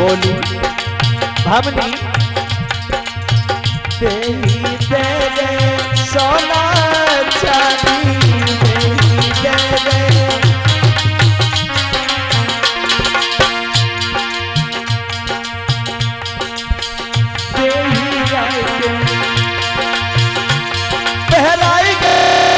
बोली भावनी तेरी दे दे सोना चांदी तेरी दे दे तेरी राय के पहलाई के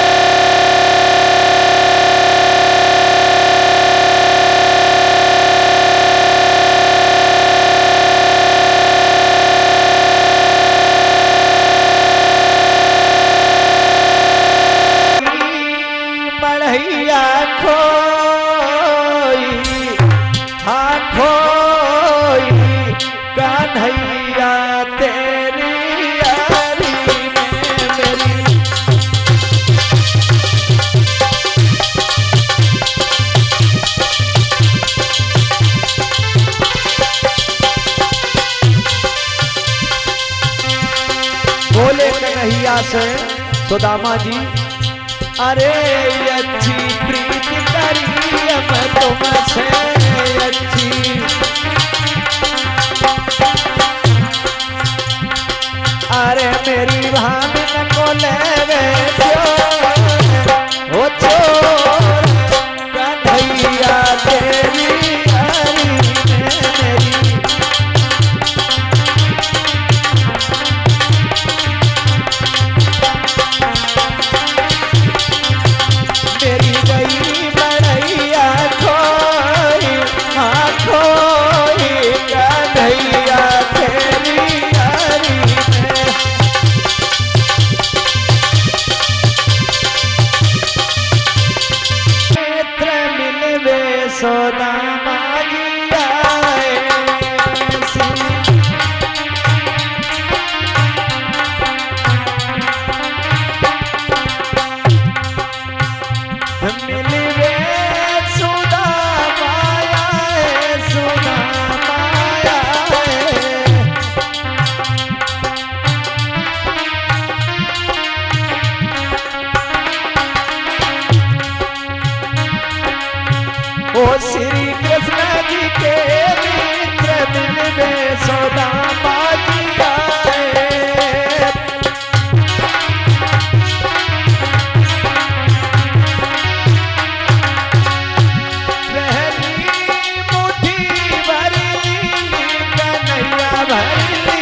कन्हैया तेरी यारी में मेरी बोले कन्हैया से सुदामा जी अरे अच्छी प्रीत करी अब तुमसे अच्छी अरे मेरी भाभी को ले ओ छोड़ कन्हैया तेरी यारी में मेरी मेरी गई बड़ैया खोई हाँ खोई कन्हैया तेरी यारी सोदामा जी आए मिलवे सुदामा आए सुदामा आए ओ श्री कृष्ण जी के मित्र मिलवे सुदामा जी आए पहली मुट्ठी भरी कन्हैया भरी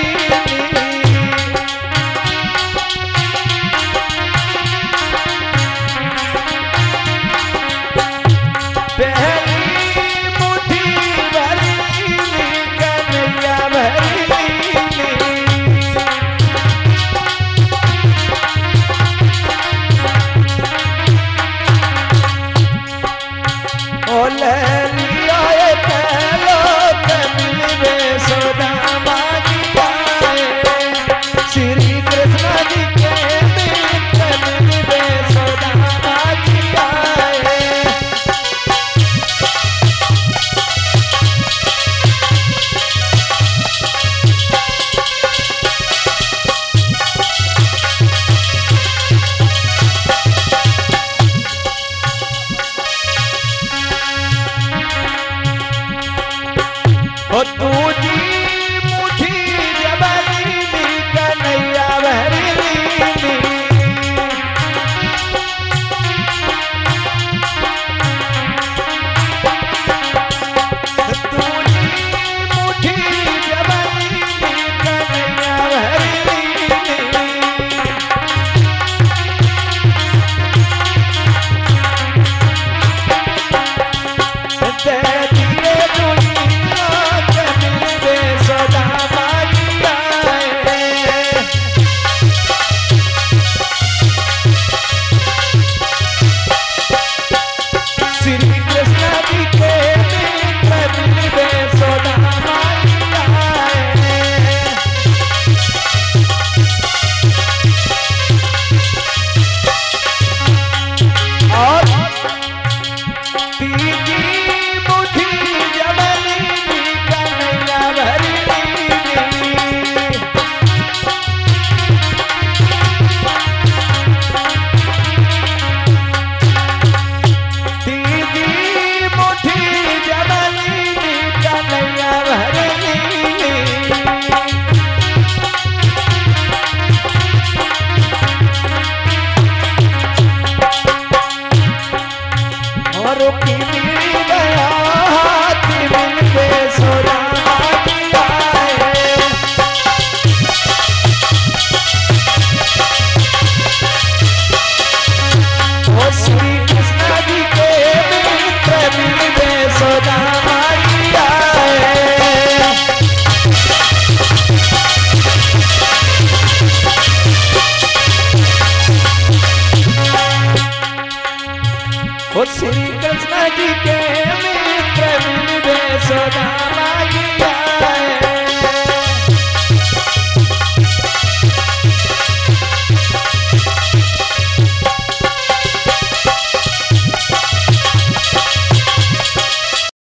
मिल गया हाथी मिलके सुदामा जी आए। ओ श्री कृष्ण जी के मित्र मिलके सुदामा जी आए। ओ श्री कृष्ण जी के मित्र मिलके सुदामा